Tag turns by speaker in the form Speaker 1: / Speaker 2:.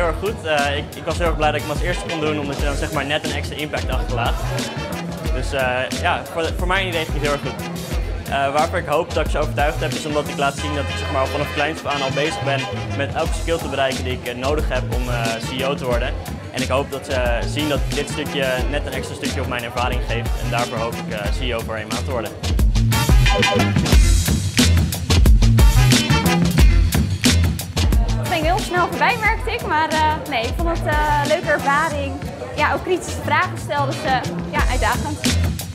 Speaker 1: heel erg goed. Ik was heel erg blij dat ik hem als eerste kon doen, omdat je dan zeg maar net een extra impact achterlaat. Dus ja, voor mijn idee ging het heel erg goed. Waarvoor ik hoop dat ik ze overtuigd heb, is omdat ik laat zien dat ik zeg maar, vanaf kleins af aan al bezig ben met elke skill te bereiken die ik nodig heb om CEO te worden. En ik hoop dat ze zien dat dit stukje net een extra stukje op mijn ervaring geeft. En daarvoor hoop ik CEO voor 1 maand te worden.
Speaker 2: Het ging heel snel voorbij, merkte ik, maar nee, ik vond het een leuke ervaring. Ja, ook kritische vragen stelden ze, ja, uitdagend.